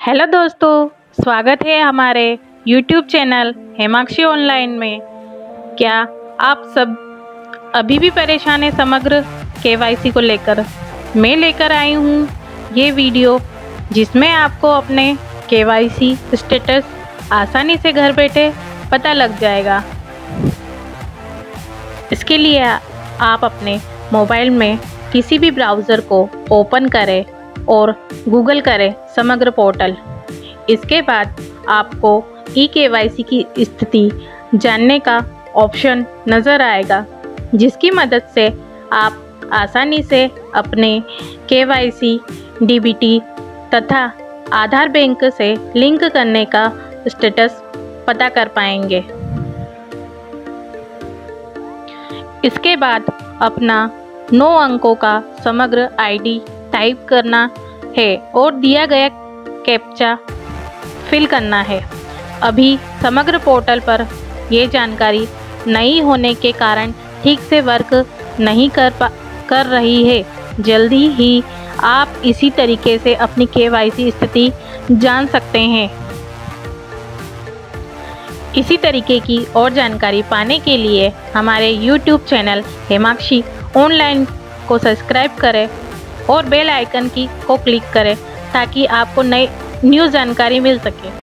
Hello दोस्तों, स्वागत है हमारे YouTube चैनल हेमाक्षी ऑनलाइन में। क्या आप सब अभी भी परेशान हैं समग्र KYC को लेकर? मैं लेकर आई हूँ ये वीडियो जिसमें आपको अपने KYC स्टेटस आसानी से घर बैठे पता लग जाएगा। इसके लिए आप अपने मोबाइल में किसी भी ब्राउज़र को ओपन करें और गूगल करें समग्र पोर्टल। इसके बाद आपको eKYC की स्थिति जानने का ऑप्शन नज़र आएगा, जिसकी मदद से आप आसानी से अपने KYC, DBT तथा आधार बैंक से लिंक करने का स्टेटस पता कर पाएंगे। इसके बाद अपना 9 अंकों का समग्र ID टाइप करना है और दिया गया कैप्चा फिल करना है। अभी समग्र पोर्टल पर ये जानकारी नई होने के कारण ठीक से वर्क नहीं कर रही है। जल्दी ही आप इसी तरीके से अपनी KYC स्थिति जान सकते हैं। इसी तरीके की और जानकारी पाने के लिए हमारे YouTube चैनल हेमाक्षी ऑनलाइन को सब्सक्राइब करें और बेल आइकन को क्लिक करें ताकि आपको नई न्यू जानकारी मिल सके।